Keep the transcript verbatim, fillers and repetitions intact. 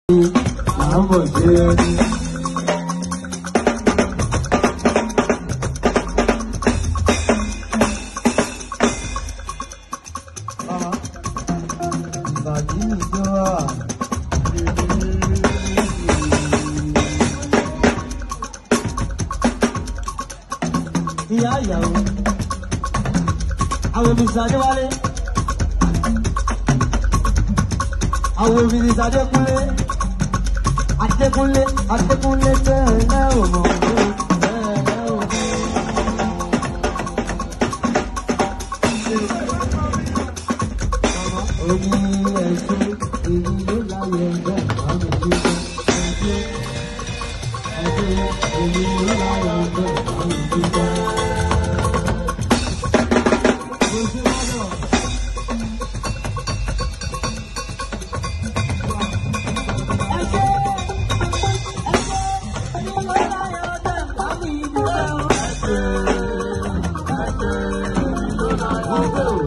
àmọ̀ jẹ́ ẹni. Bàjí ìjọba. Ìyá ìyàwó, àwọn Mísà Adéwálé, àwọn Mísà Adékúnlé, Adékúnlé, Adékúnlé tẹ́lẹ̀ ò mọ̀ ọ́, tẹ́lẹ̀ ò mọ̀. Oní ẹ̀sùn èyí ló láyé ẹgbẹ́ àwọn ìdíje. Ẹ̀sùn èyí ló láyé ẹgbẹ́ àwọn ìdíje. Oh,